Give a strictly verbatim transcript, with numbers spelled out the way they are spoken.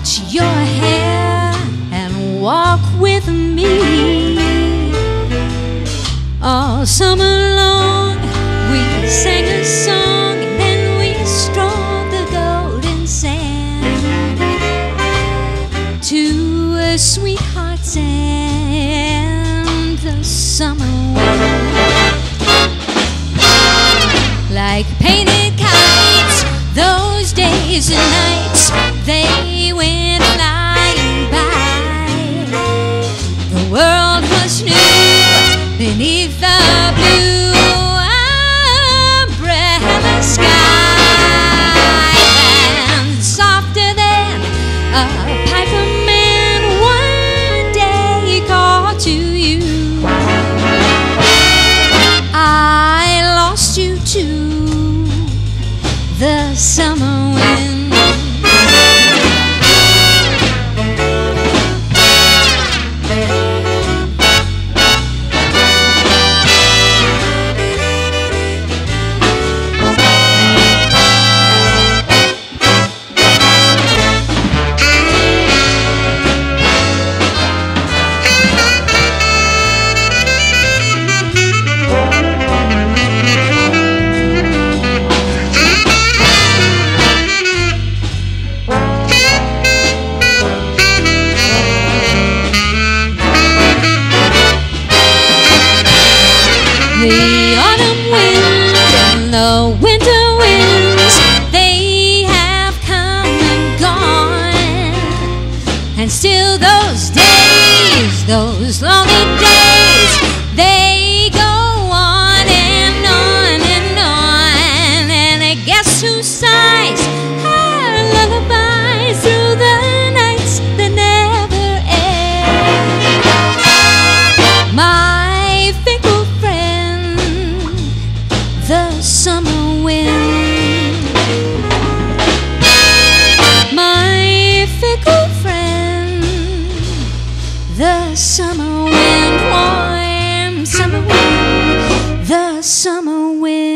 touch your hair and walk with me. All summer long we sang a song, and then we strolled the golden sand to a sweetheart's end. The summer wind, like painted kites, those days and nights, they went flying by. The world was new beneath the blue umbrella sky, and softer than a piper man one day called to you. I lost you to the summer wind. The autumn wind and the winter winds, they have come and gone, and still those days, those lonely days, they go on and on and on. And I guess who sighs her lullabies through the nights that never end? My fickle friend, the summer wind. My fickle friend, the summer wind. Warm summer wind, the summer wind.